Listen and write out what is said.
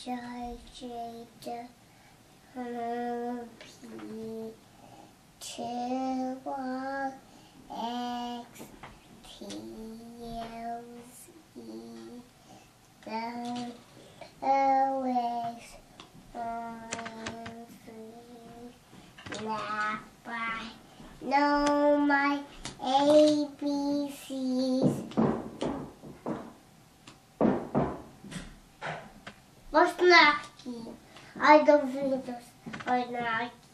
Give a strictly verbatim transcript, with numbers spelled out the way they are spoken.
I, J, K, L, M, P, Q, R, X, T, U, Z, W, X, Y, Z, Now I know my A B Cs. Was Naki? I don't think that's Naki.